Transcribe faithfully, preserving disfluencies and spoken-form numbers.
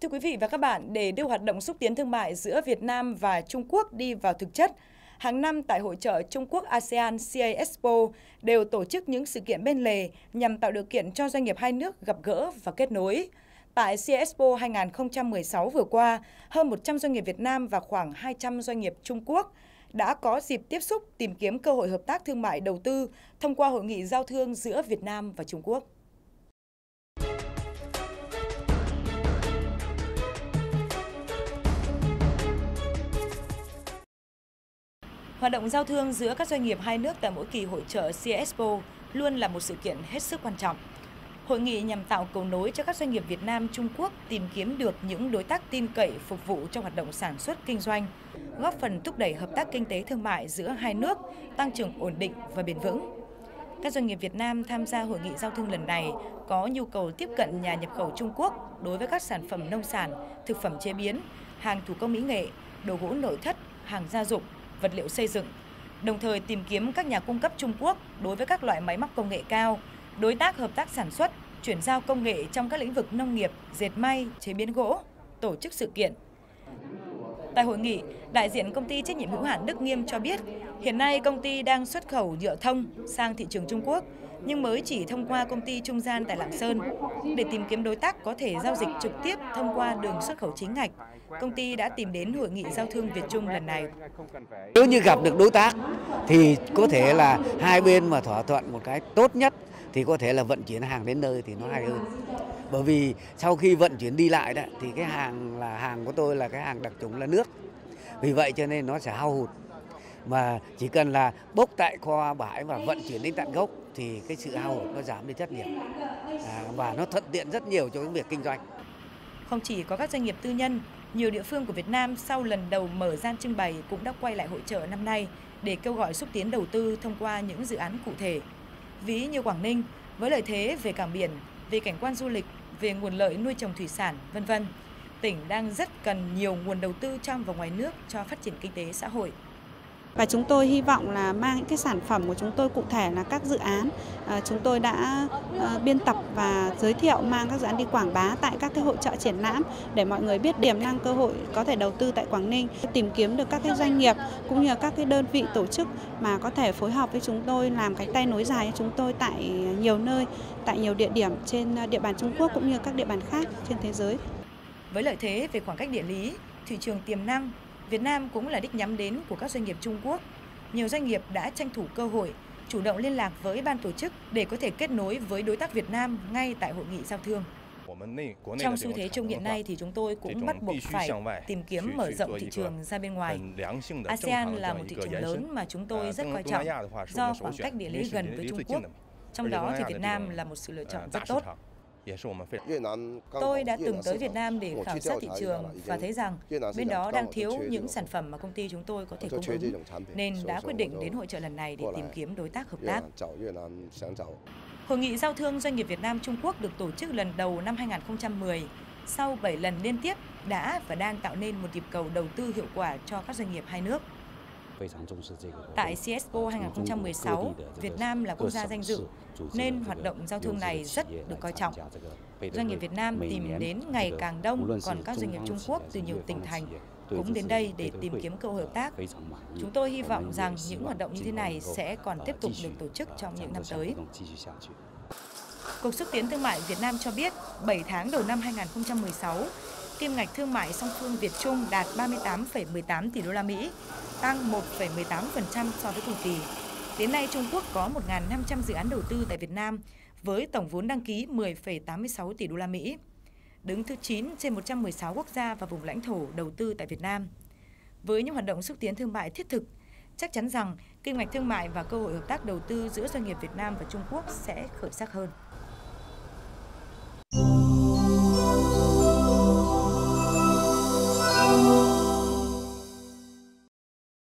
Thưa quý vị và các bạn, để đưa hoạt động xúc tiến thương mại giữa Việt Nam và Trung Quốc đi vào thực chất, hàng năm tại Hội chợ Trung Quốc a sê an xê a Expo đều tổ chức những sự kiện bên lề nhằm tạo điều kiện cho doanh nghiệp hai nước gặp gỡ và kết nối. Tại xê a Expo hai không một sáu vừa qua, hơn một trăm doanh nghiệp Việt Nam và khoảng hai trăm doanh nghiệp Trung Quốc đã có dịp tiếp xúc tìm kiếm cơ hội hợp tác thương mại đầu tư thông qua hội nghị giao thương giữa Việt Nam và Trung Quốc. Hoạt động giao thương giữa các doanh nghiệp hai nước tại mỗi kỳ hội chợ xê a Expo luôn là một sự kiện hết sức quan trọng. Hội nghị nhằm tạo cầu nối cho các doanh nghiệp Việt Nam, Trung Quốc tìm kiếm được những đối tác tin cậy phục vụ cho hoạt động sản xuất kinh doanh, góp phần thúc đẩy hợp tác kinh tế thương mại giữa hai nước, tăng trưởng ổn định và bền vững. Các doanh nghiệp Việt Nam tham gia hội nghị giao thương lần này có nhu cầu tiếp cận nhà nhập khẩu Trung Quốc đối với các sản phẩm nông sản, thực phẩm chế biến, hàng thủ công mỹ nghệ, đồ gỗ nội thất, hàng gia dụng, vật liệu xây dựng, đồng thời tìm kiếm các nhà cung cấp Trung Quốc đối với các loại máy móc công nghệ cao, đối tác hợp tác sản xuất, chuyển giao công nghệ trong các lĩnh vực nông nghiệp, dệt may, chế biến gỗ, tổ chức sự kiện. Tại hội nghị, đại diện công ty trách nhiệm hữu hạn Đức Nghiêm cho biết, hiện nay công ty đang xuất khẩu nhựa thông sang thị trường Trung Quốc, nhưng mới chỉ thông qua công ty trung gian tại Lạng Sơn. Để tìm kiếm đối tác có thể giao dịch trực tiếp thông qua đường xuất khẩu chính ngạch, công ty đã tìm đến hội nghị giao thương Việt Trung lần này. Nếu như gặp được đối tác thì có thể là hai bên mà thỏa thuận một cái tốt nhất thì có thể là vận chuyển hàng đến nơi thì nó hay hơn. Bởi vì sau khi vận chuyển đi lại đó, thì cái hàng là hàng của tôi là cái hàng đặc trùng là nước. Vì vậy cho nên nó sẽ hao hụt. Mà chỉ cần là bốc tại kho bãi và vận chuyển đến tận gốc thì cái sự hao hụt nó giảm đi rất nhiều. À, và nó thuận tiện rất nhiều cho cái việc kinh doanh. Không chỉ có các doanh nghiệp tư nhân, nhiều địa phương của Việt Nam sau lần đầu mở gian trưng bày cũng đã quay lại hội chợ năm nay để kêu gọi xúc tiến đầu tư thông qua những dự án cụ thể. Ví như Quảng Ninh, với lợi thế về cảng biển, về cảnh quan du lịch, về nguồn lợi nuôi trồng thủy sản, vân vân, tỉnh đang rất cần nhiều nguồn đầu tư trong và ngoài nước cho phát triển kinh tế xã hội. Và chúng tôi hy vọng là mang những cái sản phẩm của chúng tôi, cụ thể là các dự án chúng tôi đã biên tập và giới thiệu, mang các dự án đi quảng bá tại các cái hội chợ triển lãm để mọi người biết tiềm năng cơ hội có thể đầu tư tại Quảng Ninh, tìm kiếm được các cái doanh nghiệp cũng như các cái đơn vị tổ chức mà có thể phối hợp với chúng tôi làm cái tay nối dài cho chúng tôi tại nhiều nơi, tại nhiều địa điểm trên địa bàn Trung Quốc cũng như các địa bàn khác trên thế giới. Với lợi thế về khoảng cách địa lý, thị trường tiềm năng, Việt Nam cũng là đích nhắm đến của các doanh nghiệp Trung Quốc. Nhiều doanh nghiệp đã tranh thủ cơ hội, chủ động liên lạc với ban tổ chức để có thể kết nối với đối tác Việt Nam ngay tại hội nghị giao thương. Trong xu thế chung hiện nay thì chúng tôi cũng bắt buộc phải tìm kiếm mở rộng thị trường ra bên ngoài. a sê an là một thị trường lớn mà chúng tôi rất coi trọng do khoảng cách địa lý gần với Trung Quốc. Trong đó thì Việt Nam là một sự lựa chọn rất tốt. Tôi đã từng tới Việt Nam để khảo sát thị trường và thấy rằng bên đó đang thiếu những sản phẩm mà công ty chúng tôi có thể cung ứng, nên đã quyết định đến hội chợ lần này để tìm kiếm đối tác hợp tác. Hội nghị giao thương doanh nghiệp Việt Nam Trung Quốc được tổ chức lần đầu năm hai không một không, sau bảy lần liên tiếp đã và đang tạo nên một nhịp cầu đầu tư hiệu quả cho các doanh nghiệp hai nước. Tại xê a Expo hai không một sáu, Việt Nam là quốc gia danh dự, nên hoạt động giao thương này rất được coi trọng. Doanh nghiệp Việt Nam tìm đến ngày càng đông, còn các doanh nghiệp Trung Quốc từ nhiều tỉnh thành cũng đến đây để tìm kiếm cơ hội hợp tác. Chúng tôi hy vọng rằng những hoạt động như thế này sẽ còn tiếp tục được tổ chức trong những năm tới. Cục Xúc tiến Thương mại Việt Nam cho biết, bảy tháng đầu năm hai không một sáu, kim ngạch thương mại song phương Việt Trung đạt ba mươi tám phẩy mười tám tỷ đô la Mỹ, tăng một phẩy mười tám phần trăm so với cùng kỳ. Đến nay, Trung Quốc có một nghìn năm trăm dự án đầu tư tại Việt Nam với tổng vốn đăng ký mười phẩy tám mươi sáu tỷ đô la Mỹ, đứng thứ chín trên một trăm mười sáu quốc gia và vùng lãnh thổ đầu tư tại Việt Nam. Với những hoạt động xúc tiến thương mại thiết thực, chắc chắn rằng kim ngạch thương mại và cơ hội hợp tác đầu tư giữa doanh nghiệp Việt Nam và Trung Quốc sẽ khởi sắc hơn.